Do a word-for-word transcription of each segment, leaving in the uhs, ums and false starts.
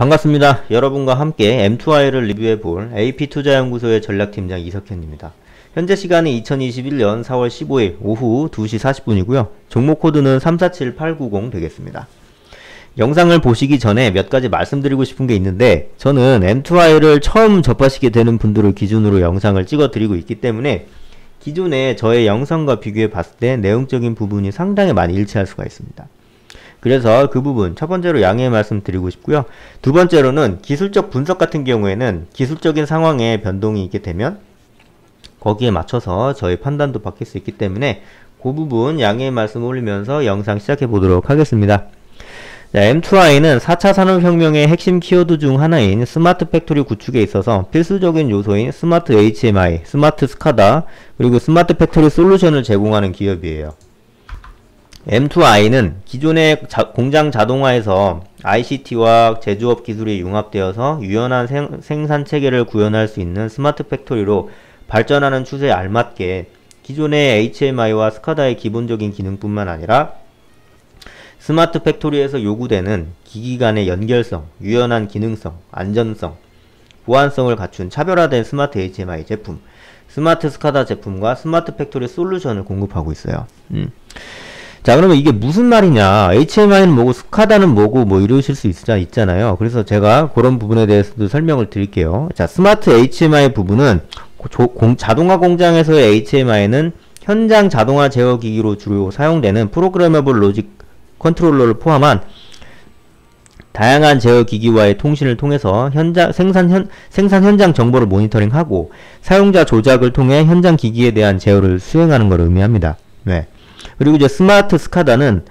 반갑습니다. 여러분과 함께 엠투아이를 리뷰해볼 에이피투자연구소의 전략팀장 이석현입니다. 현재 시간은 이천이십일년 사월 십오일 오후 두 시 사십 분이고요. 종목 코드는 삼사칠팔구공 되겠습니다. 영상을 보시기 전에 몇 가지 말씀드리고 싶은 게 있는데, 저는 엠투아이를 처음 접하시게 되는 분들을 기준으로 영상을 찍어 드리고 있기 때문에 기존에 저의 영상과 비교해 봤을 때 내용적인 부분이 상당히 많이 일치할 수가 있습니다. 그래서 그 부분 첫 번째로 양해 말씀드리고 싶고요. 두 번째로는 기술적 분석 같은 경우에는 기술적인 상황에 변동이 있게 되면 거기에 맞춰서 저의 판단도 바뀔 수 있기 때문에 그 부분 양해 말씀 올리면서 영상 시작해 보도록 하겠습니다. 자, 엠투아이는 사 차 산업혁명의 핵심 키워드 중 하나인 스마트 팩토리 구축에 있어서 필수적인 요소인 스마트 에이치엠아이, 스마트 스카다, 그리고 스마트 팩토리 솔루션을 제공하는 기업이에요. 엠투아이는 기존의 자, 공장 자동화에서 아이씨티와 제조업 기술이 융합되어서 유연한 생, 생산 체계를 구현할 수 있는 스마트 팩토리로 발전하는 추세에 알맞게 기존의 에이치엠아이와 스카다의 기본적인 기능뿐만 아니라 스마트 팩토리에서 요구되는 기기 간의 연결성, 유연한 기능성, 안전성, 보안성을 갖춘 차별화된 스마트 에이치엠아이 제품, 스마트 스카다 제품과 스마트 팩토리 솔루션을 공급하고 있어요. 음. 자, 그러면 이게 무슨 말이냐, 에이치엠아이는 뭐고 스카다는 뭐고 뭐 이러실 수 있, 있잖아요. 그래서 제가 그런 부분에 대해서도 설명을 드릴게요. 자, 스마트 에이치엠아이 부분은 조, 공, 자동화 공장에서의 에이치엠아이는 현장 자동화 제어 기기로 주로 사용되는 프로그래머블 로직 컨트롤러를 포함한 다양한 제어 기기와의 통신을 통해서 현장, 생산, 현, 생산 현장 정보를 모니터링하고 사용자 조작을 통해 현장 기기에 대한 제어를 수행하는 것을 의미합니다. 네. 그리고 이제 스마트 스카다는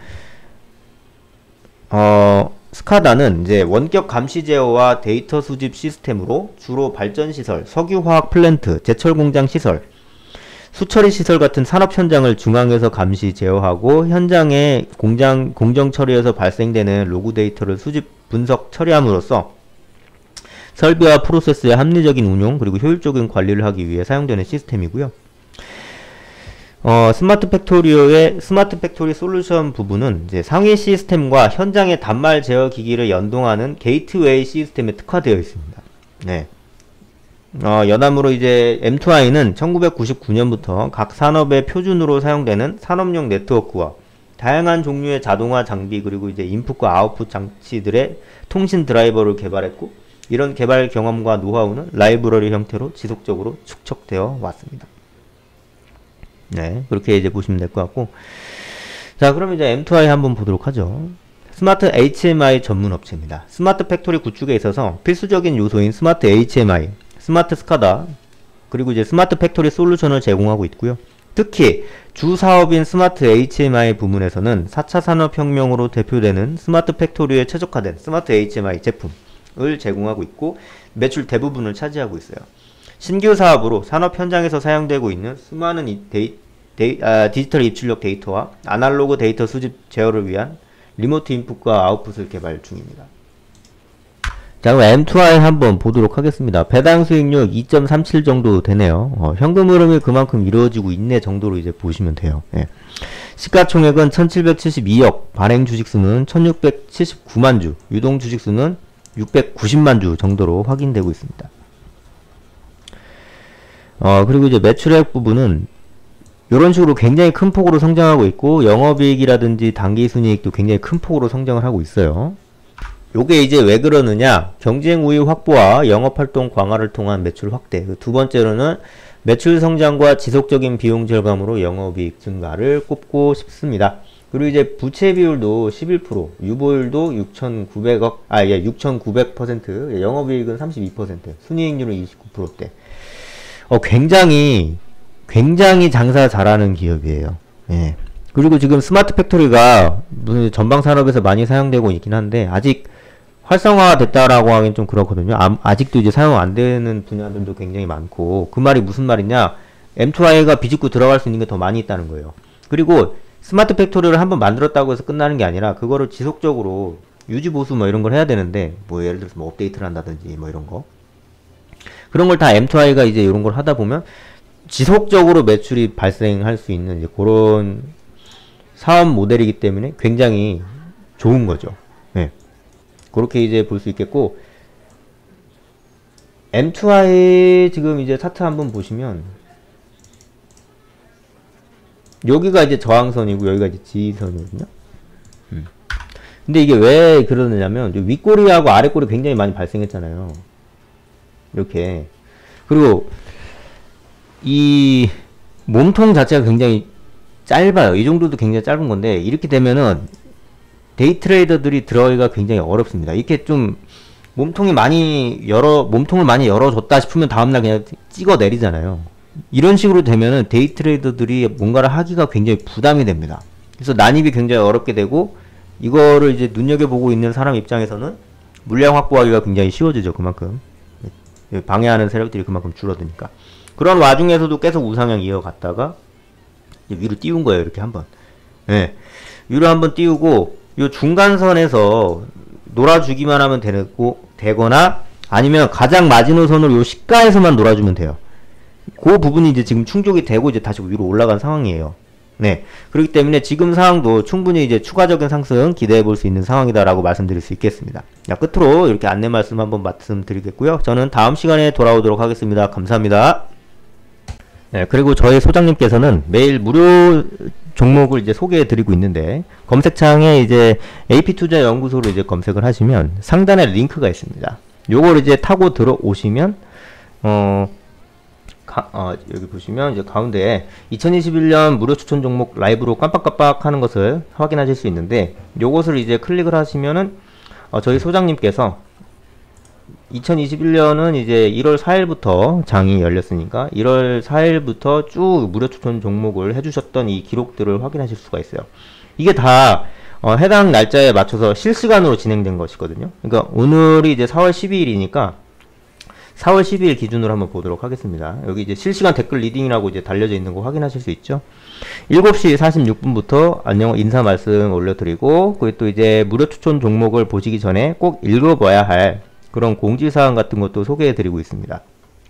어 스카다는 이제 원격 감시 제어와 데이터 수집 시스템으로 주로 발전 시설, 석유화학 플랜트, 제철 공장 시설, 수처리 시설 같은 산업 현장을 중앙에서 감시 제어하고 현장의 공장 공정 처리에서 발생되는 로그 데이터를 수집, 분석, 처리함으로써 설비와 프로세스의 합리적인 운용 그리고 효율적인 관리를 하기 위해 사용되는 시스템이고요. 어, 스마트 팩토리의 스마트 팩토리 솔루션 부분은 이제 상위 시스템과 현장의 단말 제어 기기를 연동하는 게이트웨이 시스템에 특화되어 있습니다. 네. 어, 여담으로 이제 엠투아이는 천구백구십구년부터 각 산업의 표준으로 사용되는 산업용 네트워크와 다양한 종류의 자동화 장비 그리고 이제 인풋과 아웃풋 장치들의 통신 드라이버를 개발했고, 이런 개발 경험과 노하우는 라이브러리 형태로 지속적으로 축적되어 왔습니다. 네, 그렇게 이제 보시면 될 것 같고, 자, 그럼 이제 엠투아이 한번 보도록 하죠. 스마트 에이치엠아이 전문 업체입니다. 스마트 팩토리 구축에 있어서 필수적인 요소인 스마트 에이치엠아이, 스마트 스카다, 그리고 이제 스마트 팩토리 솔루션을 제공하고 있고요. 특히 주 사업인 스마트 에이치엠아이 부문에서는 사 차 산업혁명으로 대표되는 스마트 팩토리에 최적화된 스마트 에이치엠아이 제품을 제공하고 있고, 매출 대부분을 차지하고 있어요. 신규 사업으로 산업 현장에서 사용되고 있는 수많은 데이, 데이, 아, 디지털 입출력 데이터와 아날로그 데이터 수집 제어를 위한 리모트 인풋과 아웃풋을 개발 중입니다. 자, 그럼 엠투아이 한번 보도록 하겠습니다. 배당 수익률 이 점 삼칠 정도 되네요. 어, 현금 흐름이 그만큼 이루어지고 있네 정도로 이제 보시면 돼요. 예. 시가총액은 천칠백칠십이억, 발행 주식수는 천육백칠십구만 주, 유동 주식수는 육백구십만 주 정도로 확인되고 있습니다. 어, 그리고 이제 매출액 부분은 이런 식으로 굉장히 큰 폭으로 성장하고 있고, 영업이익이라든지 당기순이익도 굉장히 큰 폭으로 성장을 하고 있어요. 요게 이제 왜 그러느냐, 경쟁 우위 확보와 영업활동 강화를 통한 매출 확대, 그 두 번째로는 매출 성장과 지속적인 비용 절감으로 영업이익 증가를 꼽고 싶습니다. 그리고 이제 부채 비율도 십일 퍼센트, 유보율도 육천구백억, 아, 예, 육천구백 퍼센트, 영업이익은 삼십이 퍼센트, 순이익률은 이십구 퍼센트대. 어, 굉장히, 굉장히 장사 잘하는 기업이에요. 예. 그리고 지금 스마트 팩토리가 무슨 전방 산업에서 많이 사용되고 있긴 한데, 아직 활성화 됐다라고 하긴 좀 그렇거든요. 아, 아직도 이제 사용 안 되는 분야들도 굉장히 많고, 그 말이 무슨 말이냐, 엠투아이가 비집고 들어갈 수 있는 게 더 많이 있다는 거예요. 그리고 스마트 팩토리를 한번 만들었다고 해서 끝나는 게 아니라, 그거를 지속적으로 유지 보수 뭐 이런 걸 해야 되는데, 뭐 예를 들어서 뭐 업데이트를 한다든지 뭐 이런 거. 그런 걸 다 엠투아이가 이제 이런 걸 하다 보면 지속적으로 매출이 발생할 수 있는 이제 그런 사업 모델이기 때문에 굉장히 좋은 거죠. 예. 그렇게 이제 볼 수 있겠고, 엠투아이 지금 이제 차트 한번 보시면, 여기가 이제 저항선이고, 여기가 이제 지지선이거든요. 음. 근데 이게 왜 그러느냐면, 윗꼬리하고 아랫꼬리 굉장히 많이 발생했잖아요. 이렇게. 그리고, 이, 몸통 자체가 굉장히 짧아요. 이 정도도 굉장히 짧은 건데, 이렇게 되면은, 데이 트레이더들이 들어가기가 굉장히 어렵습니다. 이렇게 좀, 몸통이 많이 열어, 몸통을 많이 열어줬다 싶으면 다음날 그냥 찍어 내리잖아요. 이런 식으로 되면은 데이 트레이더들이 뭔가를 하기가 굉장히 부담이 됩니다. 그래서 난입이 굉장히 어렵게 되고, 이거를 이제 눈여겨보고 있는 사람 입장에서는 물량 확보하기가 굉장히 쉬워지죠. 그만큼. 방해하는 세력들이 그만큼 줄어드니까. 그런 와중에서도 계속 우상향 이어갔다가, 위로 띄운 거예요. 이렇게 한번. 예. 위로 한번 띄우고, 요 중간선에서 놀아주기만 하면 되고, 되거나 아니면 가장 마지노선으로 요 시가에서만 놀아주면 돼요. 그 부분이 이제 지금 충족이 되고 이제 다시 위로 올라간 상황이에요. 네. 그렇기 때문에 지금 상황도 충분히 이제 추가적인 상승 기대해 볼 수 있는 상황이다라고 말씀드릴 수 있겠습니다. 자, 끝으로 이렇게 안내 말씀 한번 말씀드리겠고요. 저는 다음 시간에 돌아오도록 하겠습니다. 감사합니다. 네, 그리고 저희 소장님께서는 매일 무료 종목을 이제 소개해 드리고 있는데, 검색창에 이제 에이피투자연구소로 이제 검색을 하시면 상단에 링크가 있습니다. 요걸 이제 타고 들어오시면, 어, 가, 어, 여기 보시면 이제 가운데에 이천이십일 년 무료 추천 종목 라이브로 깜빡깜빡 하는 것을 확인하실 수 있는데, 요것을 이제 클릭을 하시면은, 어, 저희 소장님께서 이천이십일 년은 이제 일월 사일부터 장이 열렸으니까 일월 사일부터 쭉 무료 추천 종목을 해주셨던 이 기록들을 확인하실 수가 있어요. 이게 다 어, 해당 날짜에 맞춰서 실시간으로 진행된 것이거든요. 그러니까 오늘이 이제 사월 십이일이니까 사월 십이일 기준으로 한번 보도록 하겠습니다. 여기 이제 실시간 댓글 리딩이라고 이제 달려져 있는 거 확인하실 수 있죠. 일곱 시 사십육 분부터 안녕 인사 말씀 올려드리고, 그리고 또 이제 무료 추천 종목을 보시기 전에 꼭 읽어봐야 할 그런 공지사항 같은 것도 소개해드리고 있습니다.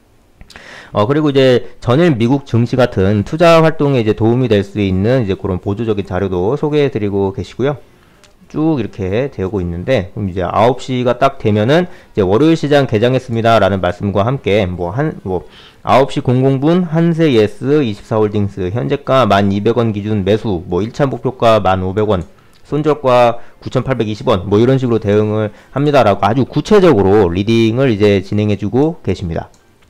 어, 그리고 이제 전일 미국 증시 같은 투자 활동에 이제 도움이 될 수 있는 이제 그런 보조적인 자료도 소개해드리고 계시고요. 쭉 이렇게 되고 있는데, 그럼 이제 아홉 시가 딱 되면은 이제 월요일 시장 개장했습니다 라는 말씀과 함께 뭐 한, 뭐 아홉 시 분 한세 예스 이십사 홀딩스 현재가 만 이백 원 기준 매수, 뭐 일 차 목표가 만 오백 원, 손절가 구천팔백이십 원, 뭐 이런 식으로 대응을 합니다라고 아주 구체적으로 리딩을 이제 진행해주고 계십니다.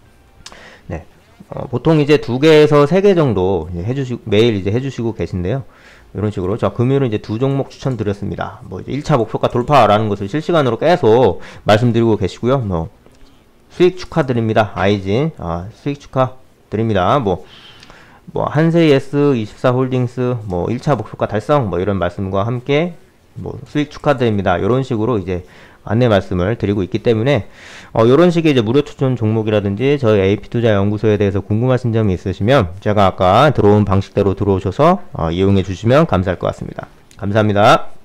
네, 어, 보통 이제 두 개에서 세 개 정도 이제 해주시고 매일 이제 해주시고 계신데요. 이런 식으로 자 금요일은 이제 두 종목 추천드렸습니다. 뭐 이제 일 차 목표가 돌파라는 것을 실시간으로 계속 말씀드리고 계시고요. 뭐 수익 축하드립니다. 아이진 아, 수익 축하드립니다. 뭐 뭐 한세예스 이십사 홀딩스 뭐 일 차 목표가 달성 뭐 이런 말씀과 함께 뭐 수익 축하드립니다. 이런 식으로 이제 안내 말씀을 드리고 있기 때문에 어 이런 식의 이제 무료 추천 종목이라든지 저희 에이피투자 연구소에 대해서 궁금하신 점이 있으시면 제가 아까 들어온 방식대로 들어오셔서 어 이용해 주시면 감사할 것 같습니다. 감사합니다.